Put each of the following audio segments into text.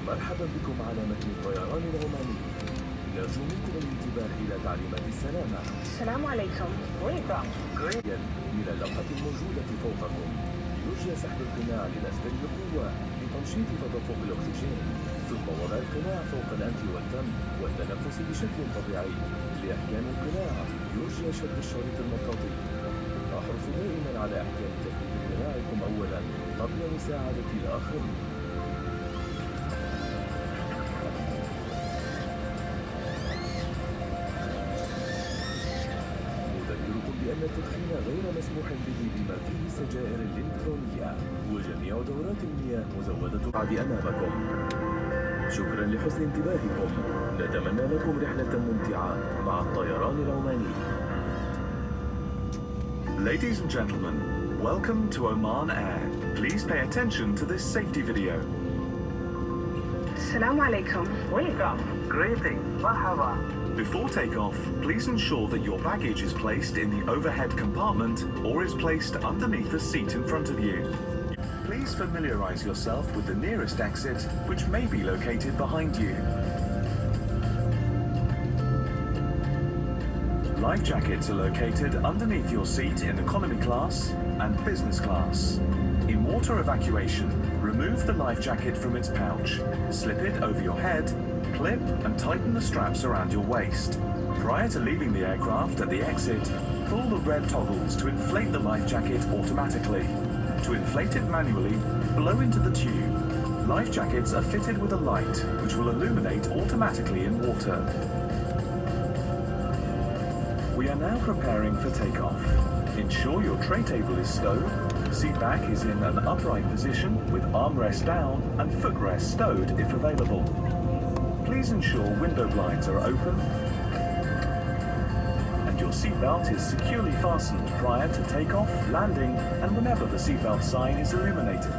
مرحبا بكم على متن الطيران العماني. نرجو منكم الانتباه إلى تعليمات السلامة. السلام عليكم. من اللوحة الموجودة فوقكم يرجى سحب القناع للأسفل بقوة لتنشيط تدفق الأكسجين، ثم وضع القناع فوق الأنف والفم والتنفس بشكل طبيعي. لإحكام القناع يرجى شد الشريط المطاطي. احرصوا دائما على إحكام تثبيت قناعكم أولا قبل مساعدة الآخرين. بأن التدخين غير مسموح به بما فيه السجائر الإلكترونية، وجميع دورات المياه مزودة بعد أمامكم. شكرا لحسن انتباهكم. نتمنى لكم رحلة ممتعة مع الطيران العماني. Ladies and gentlemen, welcome to Oman Air. Please pay attention to this safety video. السلام عليكم. Welcome. Greetings. Marhaba. Before takeoff, please ensure that your baggage is placed in the overhead compartment or is placed underneath the seat in front of you. Please familiarize yourself with the nearest exit, which may be located behind you. Life jackets are located underneath your seat in economy class and business class. In water evacuation, remove the life jacket from its pouch, slip it over your head, clip and tighten the straps around your waist. Prior to leaving the aircraft at the exit, pull the red toggles to inflate the life jacket automatically. To inflate it manually, blow into the tube. Life jackets are fitted with a light which will illuminate automatically in water. We are now preparing for takeoff. Ensure your tray table is stowed, seat back is in an upright position with armrest down and footrest stowed if available. Please ensure window blinds are open and your seatbelt is securely fastened prior to takeoff, landing, and whenever the seatbelt sign is illuminated.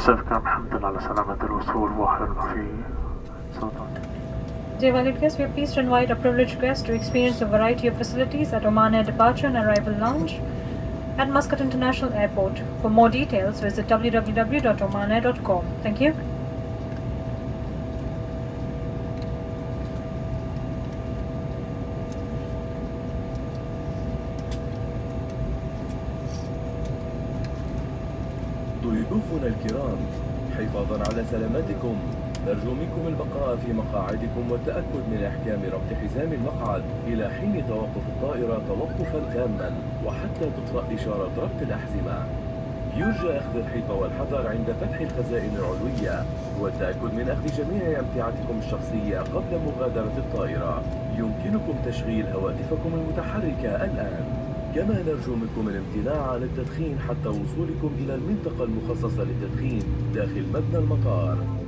مستمعينا الكرام، حمدا على سلامة الوصول وأهلا في صوتك. Dear valued guests, we are pleased to invite our privileged guests to experience a variety of facilities at Oman Air Departure and Arrival Lounge at Muscat International Airport. For more details, visit www.omanair.com. Thank you. ضيوفنا الكرام، حفاظا على سلامتكم نرجو منكم البقاء في مقاعدكم والتأكد من إحكام ربط حزام المقعد إلى حين توقف الطائرة توقفا تاما وحتى تطفأ إشارة ربط الأحزمة. يرجى أخذ الحيطة والحذر عند فتح الخزائن العلوية والتأكد من أخذ جميع أمتعتكم الشخصية قبل مغادرة الطائرة. يمكنكم تشغيل هواتفكم المتحركة الآن. كما نرجو منكم الامتناع عن التدخين حتى وصولكم إلى المنطقة المخصصة للتدخين داخل مبنى المطار.